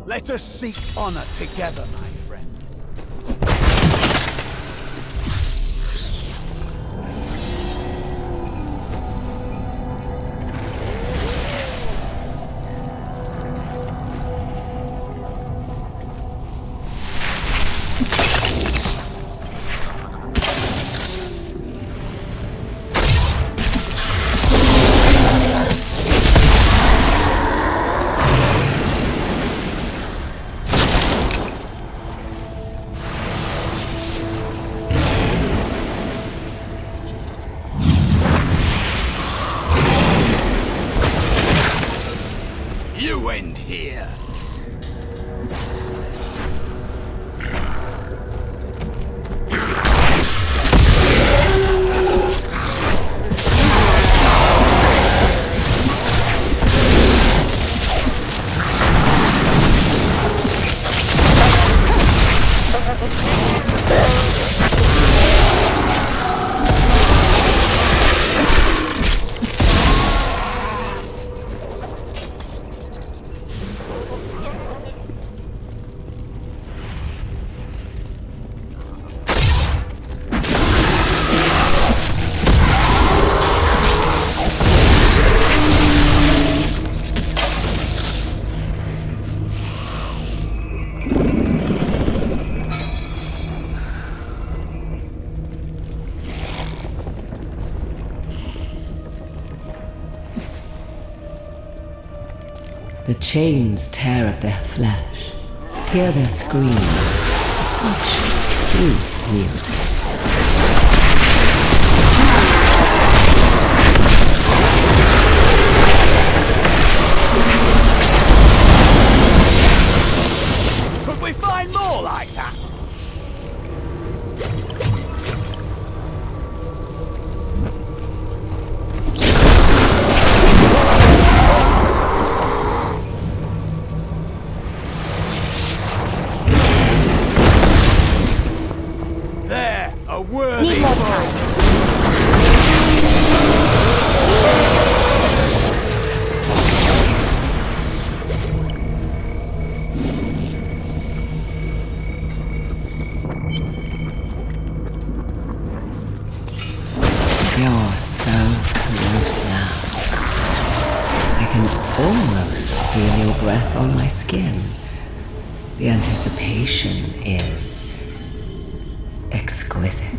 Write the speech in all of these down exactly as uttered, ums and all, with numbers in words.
Let us seek honor together, my friend. You end here. The chains tear at their flesh. Hear their screams. Such sweet music. Could we find more like that? There, a worthy Need more time. You're so close now. I can almost feel your breath on my skin. The anticipation is exquisite.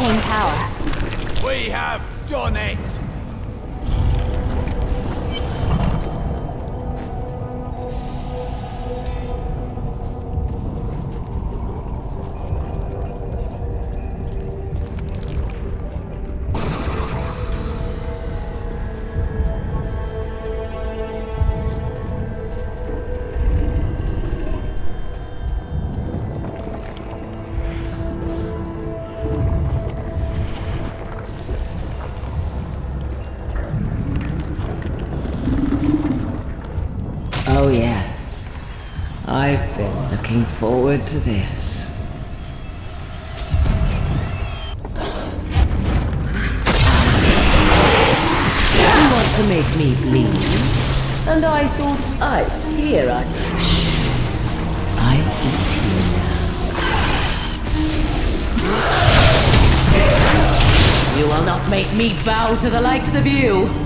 retain power. We have done it! Oh yes, I've been looking forward to this. You want to make me bleed? And I thought I'd hear I... Shh. I eat you now. You will not make me bow to the likes of you.